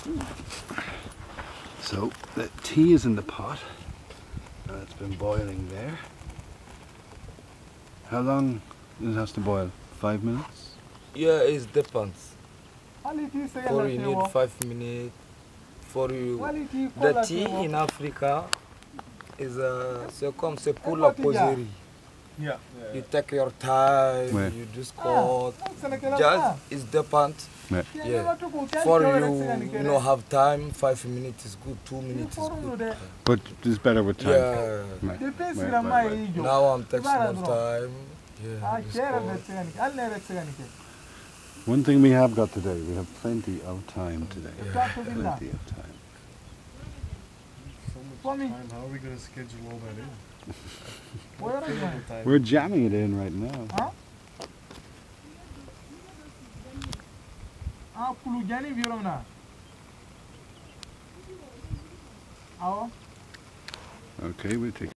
So the tea is in the pot. It's been boiling there. How long it has to boil? 5 minutes? Yeah, it depends. For you need 5 minutes. For you, the tea in Africa is c'est pour la poserie. Yeah. You take your time, Ouais. you discuss. Just it depends. Ouais. Yeah. For you know have time, 5 minutes is good, 2 minutes is good. But it's better with time. Yeah. Right. Now I'm taking more time. Yeah. Discuss. One thing we have got today, we have plenty of time today. Yeah. Plenty of time. So much time. How are we going to schedule all that in? We're jamming it in right now. Okay, we take